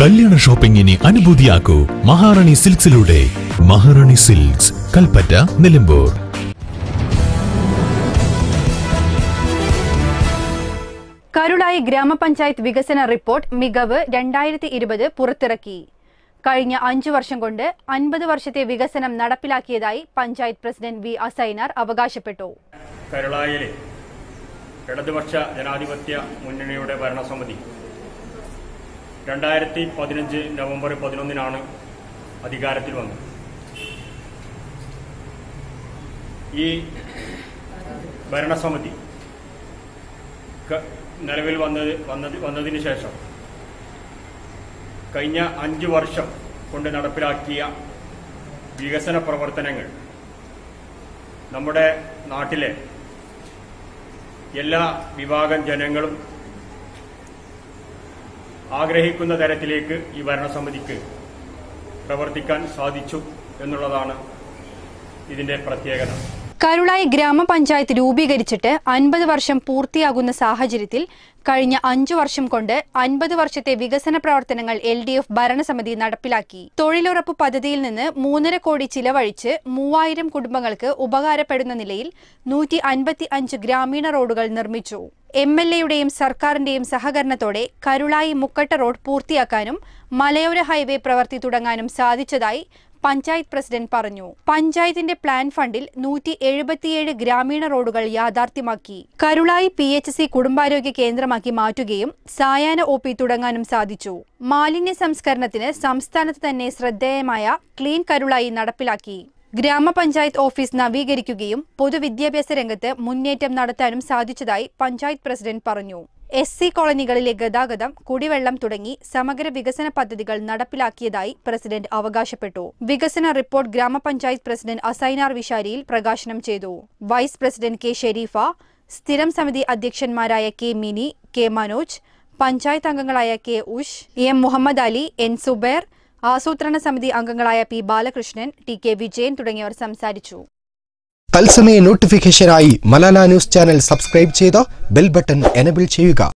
കല്യാണ ഷോപ്പിംഗിനെ അനുഭൂതിയാക്കൂ മഹാറാണി സിൽക്സിലൂടെ. മഹാറാണി സിൽക്സ്, കൽപ്പറ്റ, നിലമ്പൂർ. കരുളായി ഗ്രാമപഞ്ചായത്ത് വികസന റിപ്പോർട്ട് മികവ് 2020 പുറത്തിറക്കി. കഴിഞ്ഞ 5 വർഷം കൊണ്ട് 50 വർഷത്തെ വികസനം നടപ്പിലാക്കിയതായി പഞ്ചായത്ത് പ്രസിഡന്റ് വി അസൈനാർ അവകാശപ്പെട്ടു. കരുളായിലെ ഇടതുപക്ഷ ജനാധിപത്യ മുന്നണിയുടെ ഭരണസമിതി 2015 നവംബർ 11 അധികാരത്തിൽ വന്നത്. ഈ ഭരണസമിതി നിലവിൽ വന്നതിന് ശേഷം കഴിഞ്ഞ 5 വർഷം കൊണ്ട് നടപ്പിലാക്കിയ വികസന പ്രവർത്തനങ്ങൾ നമ്മുടെ നാട്ടിലെ എല്ലാ വിഭാഗം ജനങ്ങളും ആഗ്രഹിക്കുന്ന തരത്തിലേക്ക് ഈ ഭരണസമിതിക്ക് പ്രവർത്തിക്കാൻ സാധിച്ചു എന്നുള്ളതാണ് ഇതിന്റെ പ്രത്യേകത. കരുളായി ഗ്രാമപഞ്ചായത്ത് രൂപീകരിച്ചിട്ട് 50 വർഷം പൂർത്തിയാകുന്ന സാഹചര്യത്തിൽ കഴിഞ്ഞ 5 വർഷം കൊണ്ട് 50 വർഷത്തെ വികസന പ്രവർത്തനങ്ങൾ LDF ഭരണസമിതി നടപ്പിലാക്കി. തൊഴിലുറപ്പ് പദ്ധതിയിൽ നിന്ന് 3.5 കോടി ചിലവഴിച്ച് 3000 കുടുംബങ്ങൾക്ക് ഉപകാരപ്പെടുന്ന നിലയിൽ 155 ഗ്രാമീണ റോഡുകൾ നിർമ്മിച്ചു. MLAയുടെയും സർക്കാരിന്റെയും സഹകരണത്തോടെ കരുളായി മുക്കട്ട റോഡ് പൂർത്തിയാക്കാനും മലയോര ഹൈവേ പ്രവൃത്തി തുടങ്ങാനും സാധിച്ചതായി പഞ്ചായത്ത് പ്രസിഡന്റ് പറഞ്ഞു. പഞ്ചായത്തിന്റെ പ്ലാൻ ഫണ്ടിൽ 177 ഗ്രാമീണ റോഡുകൾ യാഥാർത്ഥ്യമാക്കി. കരുളായി PHC കുടുംബാരോഗ്യ കേന്ദ്രമാക്കി മാറ്റുകയും സായാഹ്ന OP തുടങ്ങാനും സാധിച്ചു. മാലിന്യ സംസ്കരണത്തിന് സംസ്ഥാനത്ത് തന്നെ ശ്രദ്ധേയമായ ക്ലീൻ കരുളായി നടപ്പിലാക്കി. ഗ്രാമപഞ്ചായത്ത് ഓഫീസ് നവീകരിക്കുകയും പൊതുവിദ്യാഭ്യാസ രംഗത്ത് മുന്നേറ്റം നടത്താനും സാധിച്ചതായി പഞ്ചായത്ത് പ്രസിഡന്റ് പറഞ്ഞു. SC കോളനികളിലെ ഗതാഗതം, കുടിവെള്ളം തുടങ്ങി സമഗ്ര വികസന പദ്ധതികൾ നടപ്പിലാക്കിയതായി പ്രസിഡന്റ് അവകാശപ്പെട്ടു. വികസന റിപ്പോർട്ട് ഗ്രാമപഞ്ചായത്ത് പ്രസിഡന്റ് അസൈനാർ വിശാരിയിൽ പ്രകാശനം ചെയ്തു. വൈസ് പ്രസിഡന്റ് K ഷെരീഫ, സ്ഥിരം സമിതി അധ്യക്ഷന്മാരായ K മിനി, K മനോജ്, പഞ്ചായത്ത് അംഗങ്ങളായ K ഉഷ്, M Muhammad Ali, N Zubair, ആസൂത്രണ സമിതി അംഗങ്ങളായ P ബാലകൃഷ്ണൻ, TK വിജയൻ തുടങ്ങിയവർ സംസാരിച്ചു. തത്സമയ നോട്ടിഫിക്കേഷനായി മലാല ന്യൂസ് ചാനൽ സബ്സ്ക്രൈബ് ചെയ്ത് ബെൽ ബട്ടൺ എനേബിൾ ചെയ്യുക.